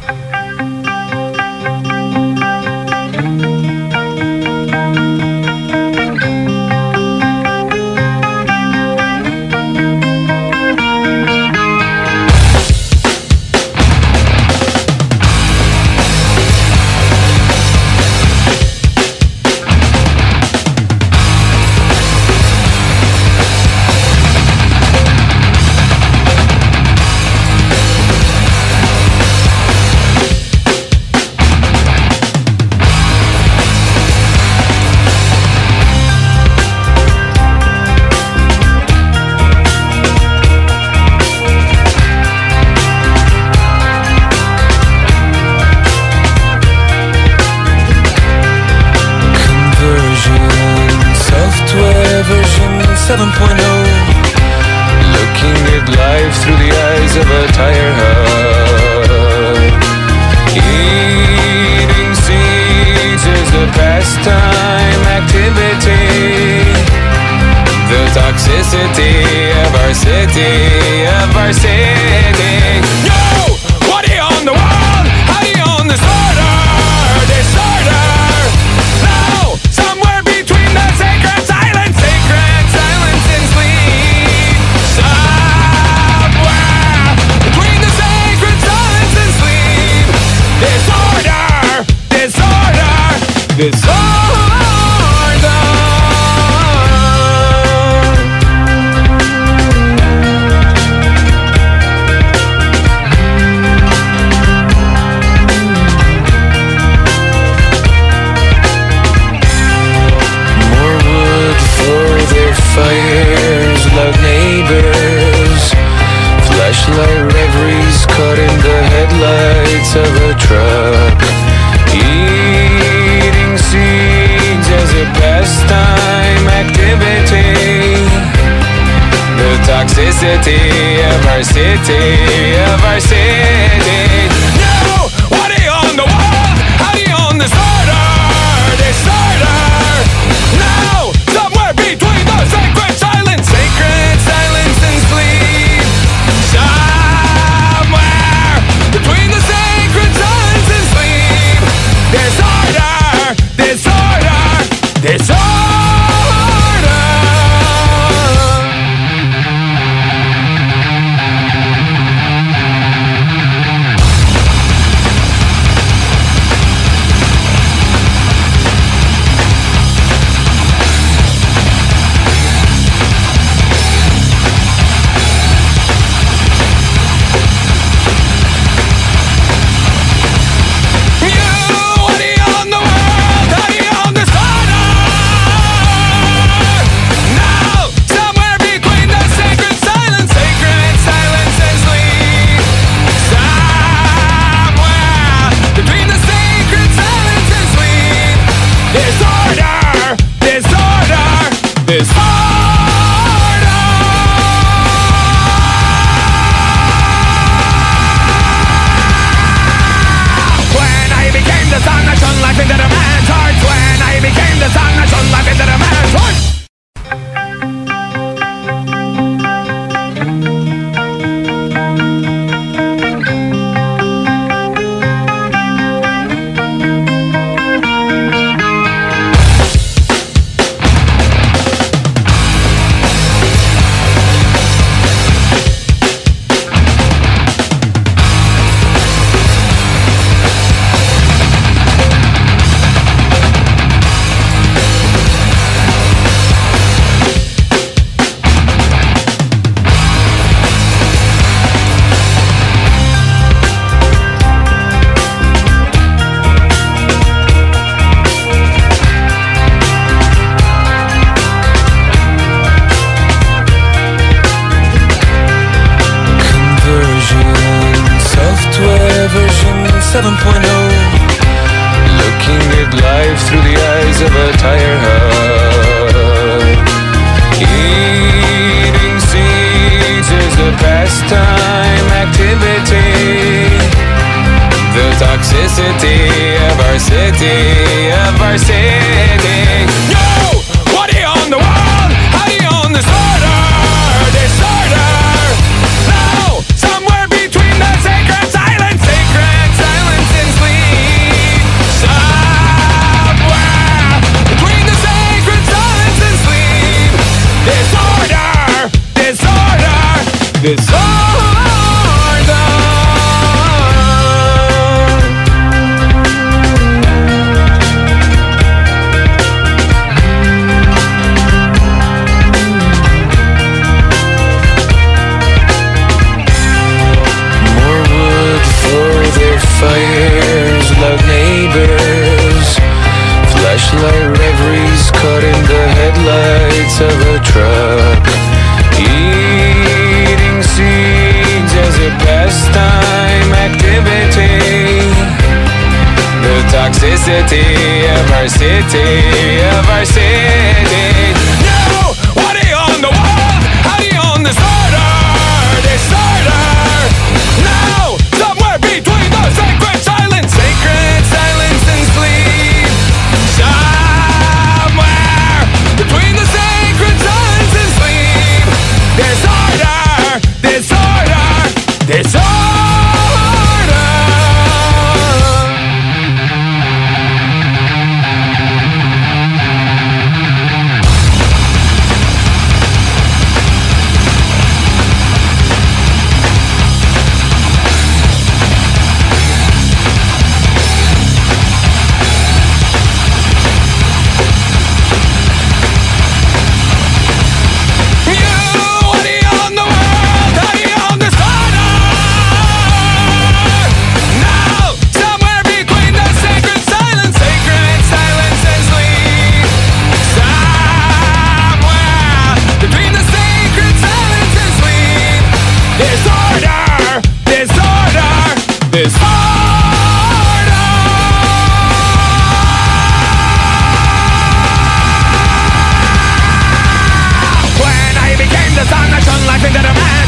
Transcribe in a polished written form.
7.0, looking at life through the eyes of a tire hub. Eating seeds is a pastime activity. The toxicity of our city, Yo! What do you own the world? How do you own disorder? No! Somewhere between the sacred silence and sleep. Somewhere between the sacred silence and sleep. Disorder. Fires, loud neighbors, flashlight reveries caught in the headlights of a truck. Eating seeds as a pastime activity. The toxicity of our city. No! What do you own the world? How do you own disorder? No! Somewhere between the sacred silence and sleep. Somewhere between the sacred silence and sleep. Disorder. Version 7.0, looking at life through the eyes of a tire hub. Eating seeds is a pastime activity. The toxicity of our city. Yo! What do you own the world? How do you own disorder? No! Somewhere between the sacred silence fires, loud neighbors, flashlight reveries caught in the headlights of a truck, eating seeds as a pastime activity. The toxicity of our city. Nobody on the world, hiding on the disorder. Now, somewhere between the sacred silence and sleep. Somewhere between the sacred silence and sleep. Disorder. When I became the sun, I shone life into the man.